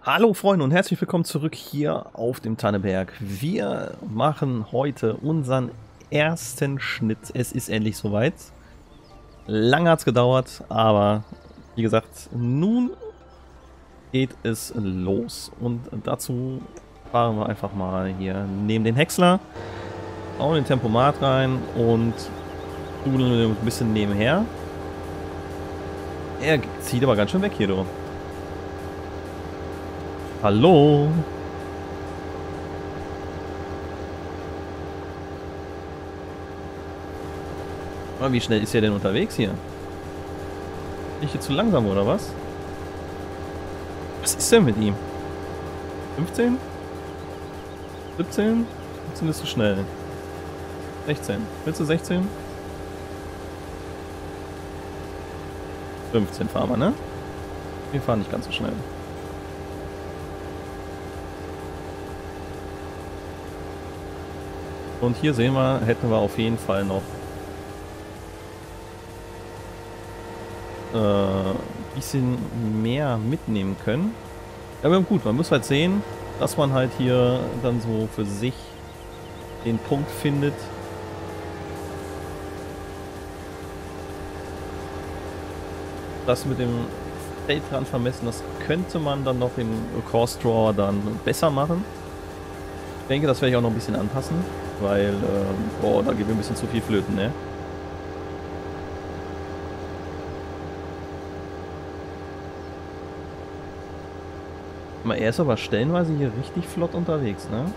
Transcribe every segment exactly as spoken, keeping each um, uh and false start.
Hallo Freunde und herzlich willkommen zurück hier auf dem Tanneberg. Wir machen heute unseren ersten Schnitt. Es ist endlich soweit. Lange hat es gedauert, aber wie gesagt, nun geht es los. Und dazu fahren wir einfach mal hier neben den Häcksler, hauen den Tempomat rein und dudeln ein bisschen nebenher. Er zieht aber ganz schön weg hier, du. Hallo? Aber wie schnell ist er denn unterwegs hier? Bin ich hier zu langsam oder was? Was ist denn mit ihm? fünfzehn? siebzehn? siebzehn ist zu schnell. sechzehn. Willst du sechzehn? fünfzehn fahren wir, ne? Wir fahren nicht ganz so schnell. Und hier sehen wir, hätten wir auf jeden Fall noch äh, ein bisschen mehr mitnehmen können. Aber gut, man muss halt sehen, dass man halt hier dann so für sich den Punkt findet. Das mit dem Feldrand vermessen, das könnte man dann noch im Course Drawer dann besser machen. Ich denke, das werde ich auch noch ein bisschen anpassen. Weil, ähm, boah, da geht mir ein bisschen zu viel flöten, ne? Er ist aber stellenweise hier richtig flott unterwegs, ne?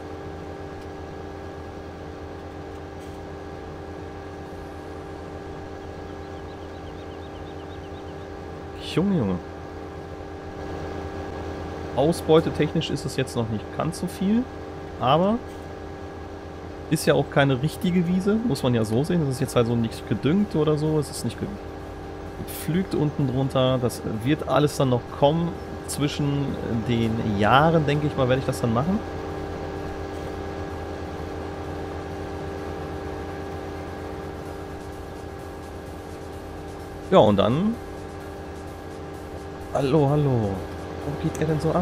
Junge, Junge. Ausbeutetechnisch ist es jetzt noch nicht ganz so viel, aber ist ja auch keine richtige Wiese, muss man ja so sehen. Das ist jetzt halt so nicht gedüngt oder so. Es ist nicht gepflügt unten drunter. Das wird alles dann noch kommen. Zwischen den Jahren, denke ich mal, werde ich das dann machen. Ja, und dann... Hallo, hallo. Wo geht er denn so ab?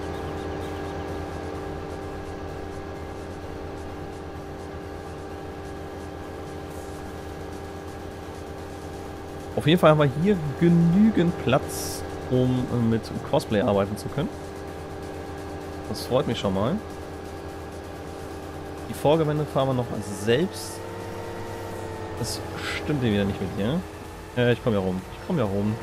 Auf jeden Fall haben wir hier genügend Platz, um mit Cosplay arbeiten zu können. Das freut mich schon mal. Die Vorgewände fahren wir noch selbst. Das stimmt wieder nicht mit dir. Ja, ich komme ja rum. Ich komme ja rum.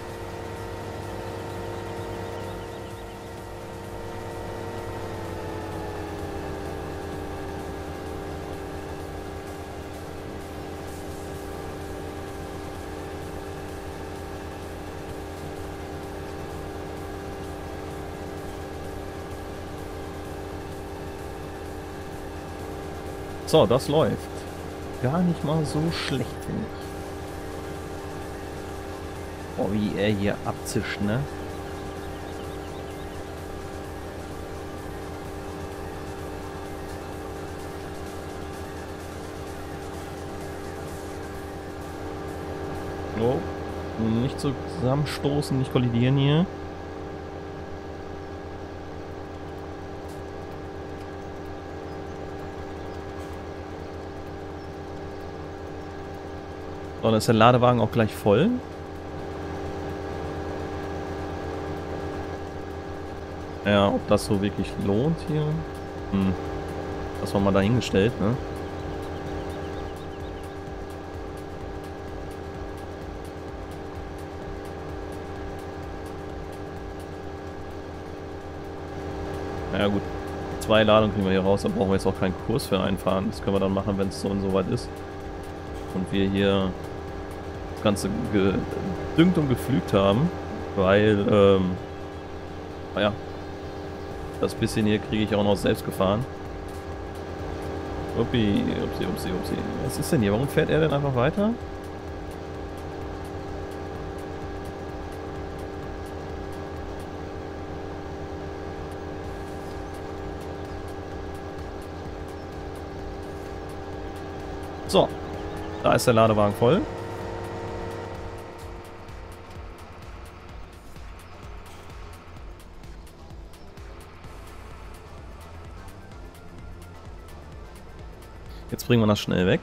So, das läuft. Gar nicht mal so schlecht, finde ich. Oh, wie er hier abzischt, ne? Oh, nicht so zusammenstoßen, nicht kollidieren hier. So, dann ist der Ladewagen auch gleich voll. Ja, ob das so wirklich lohnt hier? Hm. Das war mal dahingestellt, ne? Na ja, gut. Zwei Ladungen kriegen wir hier raus, da brauchen wir jetzt auch keinen Kurs für einfahren. Das können wir dann machen, wenn es so und so weit ist. Und wir hier das Ganze gedüngt und gepflügt haben, weil, ähm, naja, das bisschen hier kriege ich auch noch selbst gefahren. Upsi, upsi, upsi, upsi. Was ist denn hier? Warum fährt er denn einfach weiter? So, da ist der Ladewagen voll. Jetzt bringen wir das schnell weg.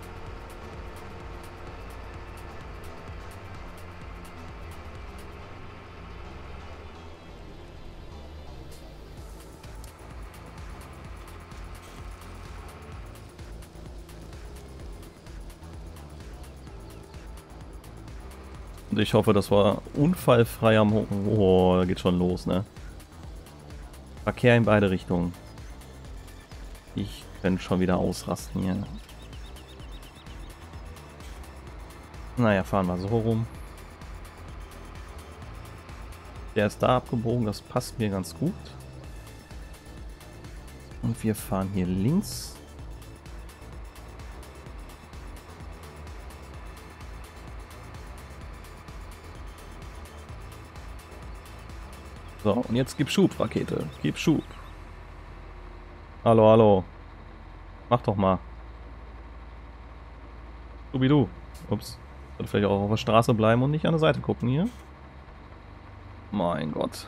Und ich hoffe, das war unfallfrei am Ho Oh, da geht schon los, ne? Verkehr in beide Richtungen. Ich könnte schon wieder ausrasten hier. Naja, fahren wir so rum. Der ist da abgebogen, das passt mir ganz gut. Und wir fahren hier links. So, und jetzt gib Schub, Rakete. Gib Schub. Hallo, hallo. Mach doch mal. Schubidu. Ups. Sollte vielleicht auch auf der Straße bleiben und nicht an der Seite gucken hier. Mein Gott.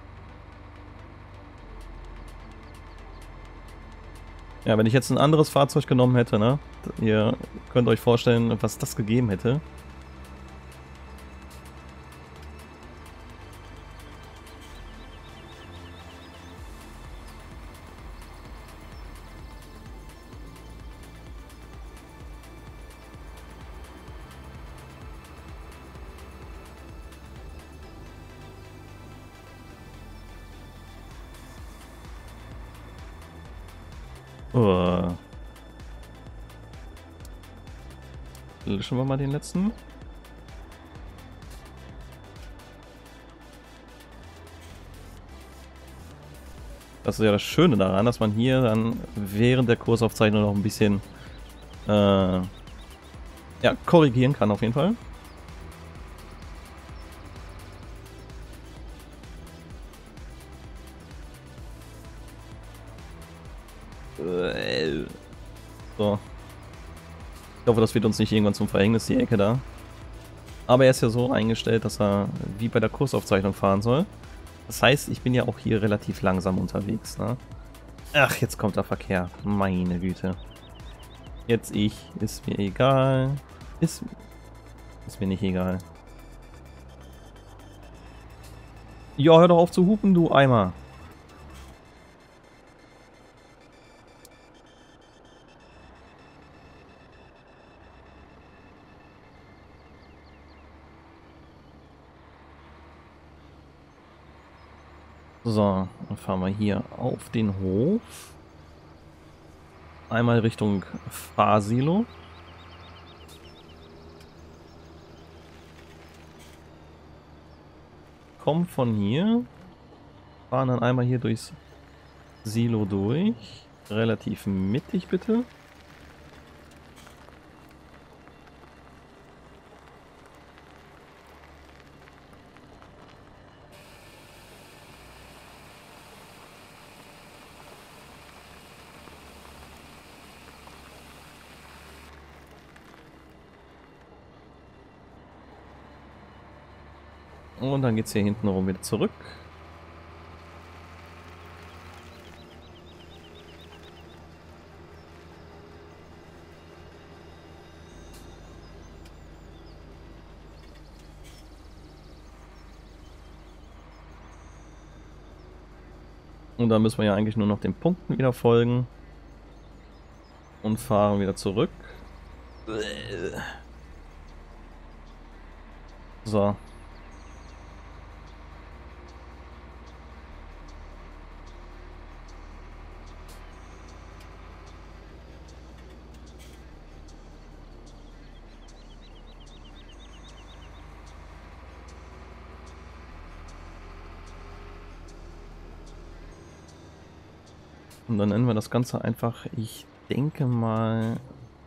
Ja, wenn ich jetzt ein anderes Fahrzeug genommen hätte, ne? Ihr könnt euch vorstellen, was das gegeben hätte. Uh. Löschen wir mal den letzten. Das ist ja das Schöne daran, dass man hier dann während der Kursaufzeichnung noch ein bisschen äh, ja, korrigieren kann auf jeden Fall. So. Ich hoffe, das wird uns nicht irgendwann zum Verhängnis, die Ecke da. Aber er ist ja so eingestellt, dass er wie bei der Kursaufzeichnung fahren soll. Das heißt, ich bin ja auch hier relativ langsam unterwegs, ne? Ach, jetzt kommt der Verkehr. Meine Güte. Jetzt ich. Ist mir egal. Ist, ist mir nicht egal. Ja, hör doch auf zu hupen, du Eimer. So, dann fahren wir hier auf den Hof. Einmal Richtung Fahrsilo. Kommen von hier. Fahren dann einmal hier durchs Silo durch. Relativ mittig bitte. Und dann geht es hier hinten rum wieder zurück. Und dann müssen wir ja eigentlich nur noch den Punkten wieder folgen. Und fahren wieder zurück. So. Und dann nennen wir das Ganze einfach, ich denke mal,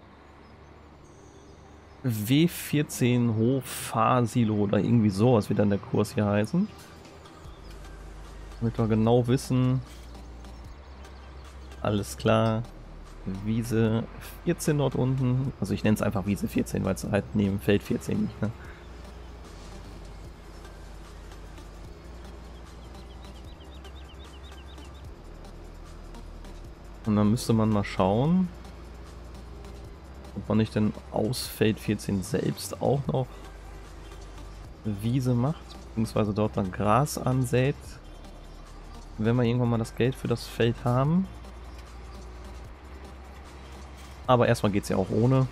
W vierzehn Hof Fahrsilo oder irgendwie sowas wird dann der Kurs hier heißen. Damit wir genau wissen, alles klar, Wiese vierzehn dort unten, also ich nenne es einfach Wiese vierzehn, weil es halt neben Feld vierzehn liegt, ne? Und dann müsste man mal schauen, ob man nicht denn aus Feld vierzehn selbst auch noch Wiese macht, beziehungsweise dort dann Gras ansät, wenn wir irgendwann mal das Geld für das Feld haben. Aber erstmal geht es ja auch ohne.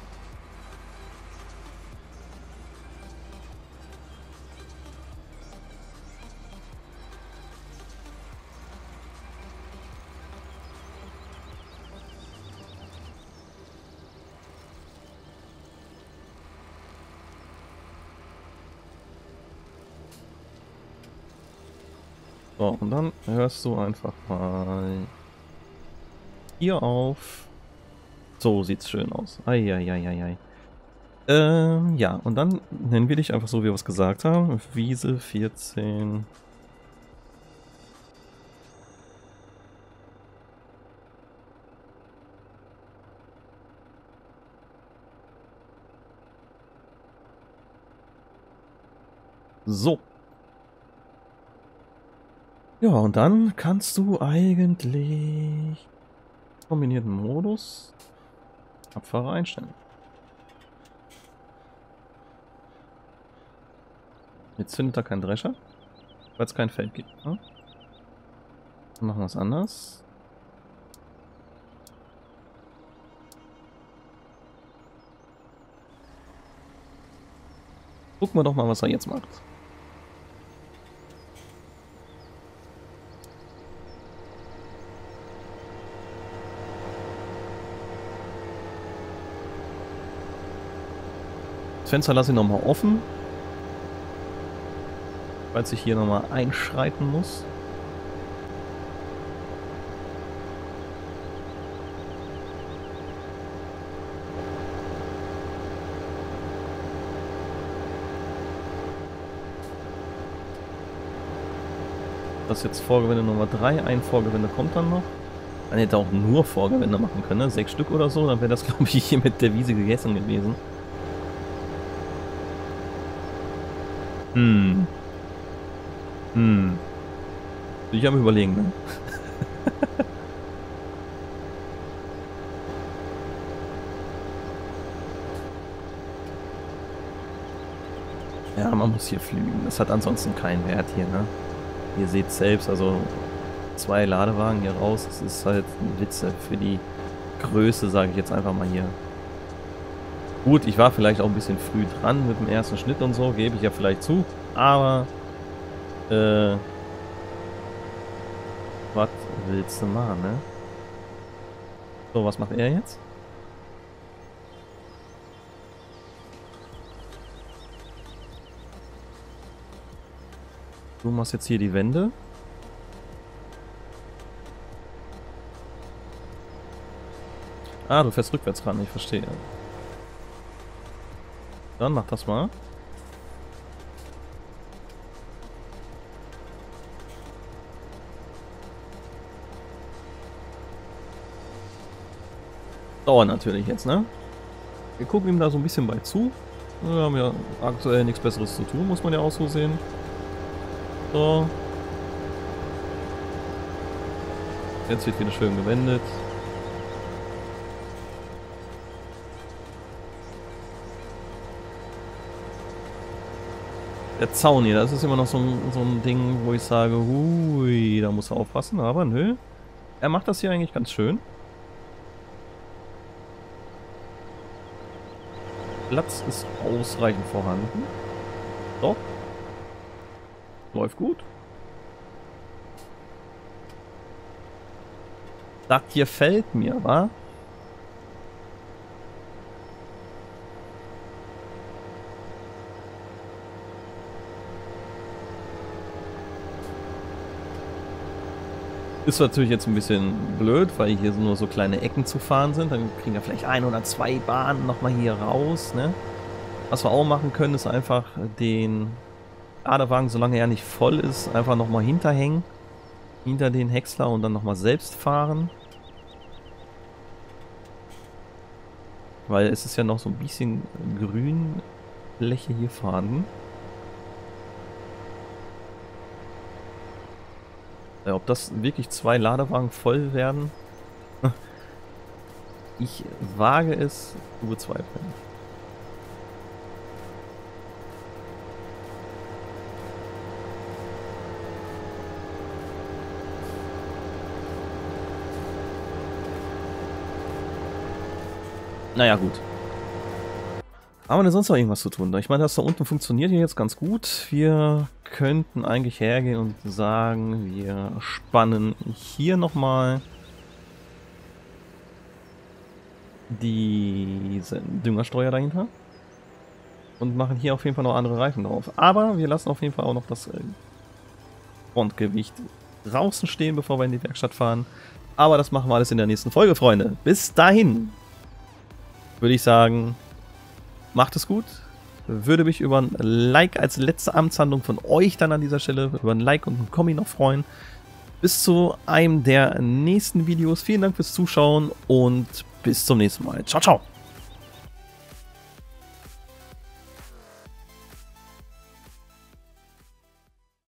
So, und dann hörst du einfach mal hier auf. So sieht's schön aus. Eieieiei. Ähm, ja, und dann nennen wir dich einfach so, wie wir es gesagt haben. Wiese vierzehn. So. Ja, und dann kannst du eigentlich kombinierten Modus Abfahrer einstellen. Jetzt findet er keinen Drescher, weil es kein Feld gibt. Ne? Dann machen wir es anders. Gucken wir doch mal, was er jetzt macht. Das Fenster lasse ich nochmal offen, falls ich hier nochmal einschreiten muss. Das ist jetzt Vorgewende Nummer drei. Ein Vorgewende kommt dann noch. Man hätte auch nur Vorgewende machen können, ne? Sechs Stück oder so, dann wäre das, glaube ich, hier mit der Wiese gegessen gewesen. Hm. Hm. Ich am Überlegen, ne? Ja, man muss hier flügen. Das hat ansonsten keinen Wert hier, ne? Ihr seht selbst, also zwei Ladewagen hier raus. Das ist halt ein Witz für die Größe, sage ich jetzt einfach mal hier. Gut, ich war vielleicht auch ein bisschen früh dran mit dem ersten Schnitt und so, gebe ich ja vielleicht zu. Aber, äh, was willst du machen, ne? So, was macht er jetzt? Du machst jetzt hier die Wände. Ah, du fährst rückwärts ran, ich verstehe. Dann mach das mal. Dauert natürlich jetzt, ne? Wir gucken ihm da so ein bisschen bei zu. Wir haben ja aktuell nichts Besseres zu tun, muss man ja auch so sehen. So. Jetzt wird wieder schön gewendet. Der Zaun hier, das ist immer noch so ein, so ein Ding, wo ich sage, hui, da muss er aufpassen, aber nö. Er macht das hier eigentlich ganz schön. Platz ist ausreichend vorhanden. Doch. Läuft gut. Das hier fällt mir, wa? Ist natürlich jetzt ein bisschen blöd, weil hier nur so kleine Ecken zu fahren sind. Dann kriegen wir vielleicht ein oder zwei Bahnen nochmal hier raus. Ne? Was wir auch machen können, ist einfach den Ladewagen, solange er nicht voll ist, einfach nochmal hinterhängen. Hinter den Häcksler und dann nochmal selbst fahren. Weil es ist ja noch so ein bisschen Grünfläche hier vorhanden. Ja, ob das wirklich zwei Ladewagen voll werden? Ich wage es zu bezweifeln. Naja, gut. Haben wir denn sonst noch irgendwas zu tun? Ich meine, das da unten funktioniert hier jetzt ganz gut. Wir könnten eigentlich hergehen und sagen, wir spannen hier nochmal diesen Düngerstreuer dahinter. Und machen hier auf jeden Fall noch andere Reifen drauf. Aber wir lassen auf jeden Fall auch noch das Frontgewicht draußen stehen, bevor wir in die Werkstatt fahren. Aber das machen wir alles in der nächsten Folge, Freunde. Bis dahin würde ich sagen, macht es gut. Würde mich über ein Like als letzte Amtshandlung von euch dann an dieser Stelle, über ein Like und ein Kommi noch freuen. Bis zu einem der nächsten Videos. Vielen Dank fürs Zuschauen und bis zum nächsten Mal. Ciao, ciao.